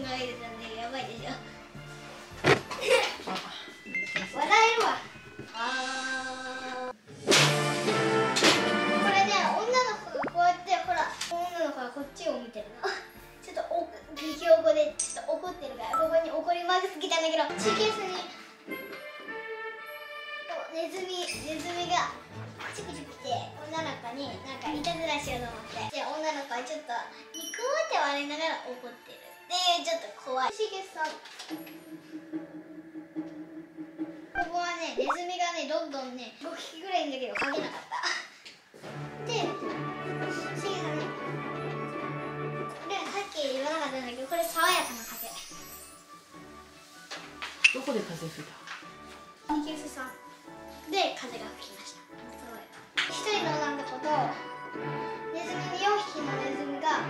が入れたんでやばいでしょ。笑えるわ。これね、女の子がこうやってほら、女の子がこっちを見てるの。ちょっと激おこでちょっと怒ってるから、ここに怒りマークつけたんだけど、シーケースにネズミがチクチクして女の子になんかいたずらしようと思って、で女の子はちょっとニコって笑いながら怒ってるっていう、ちょっと怖い。シーケースさん、ここはね、ネズミがね、どんどんね、5匹ぐらいいるんだけど嗅げなかった。で、シーケースさんね、でさっき言わなかったんだけど、これ爽やかな風。 どこで風吹いた？ シーケースさんで風が吹きました。すごい。一人の女の子とネズミに4匹のネズミが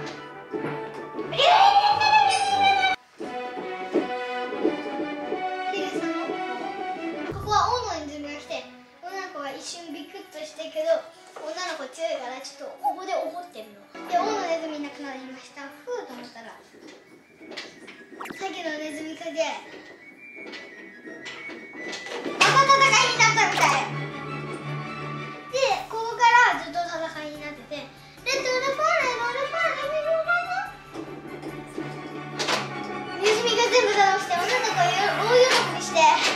ここは王のネズミが来て、女の子が一瞬ビクッとしてるけど、女の子強いからちょっとここで怒ってるので、王のネズミいなくなりました。ふうと思ったらさっきのネズミかでまた戦いになったみたいで、ここからずっと戦いになってて、レッドルパーレドルパーレネズミが全部倒して、女の子を大喜びして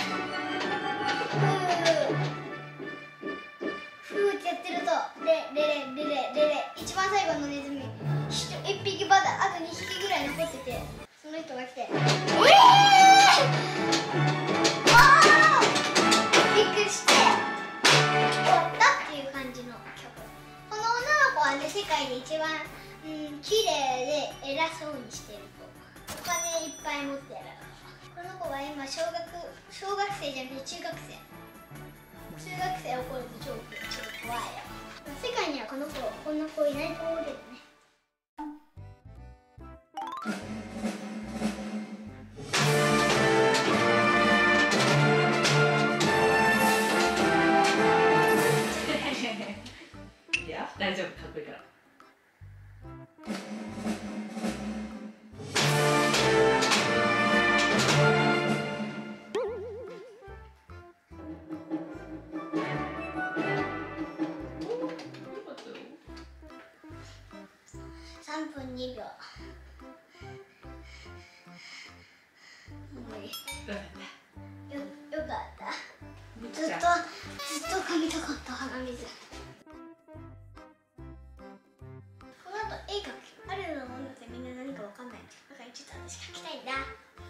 ふーってやってると、一番最後のネズミ1匹まだあと2匹ぐらい残ってて、その人が来てびっくりして終わったっていう感じの曲。この女の子はね、世界で一番綺麗で偉そうにしてる子。お金いっぱい持ってる。この子は今小学生じゃなくて中学生。中学生怒ると超怖いよ。世界にはこんな子いないと思うけどね。 大丈夫、かっこいいから。 3分2秒。よかった。ずっと噛みたかった鼻水。この後絵描く。あるのもんだってみんな何かわかんない。だからちょっと私描きたいんだ。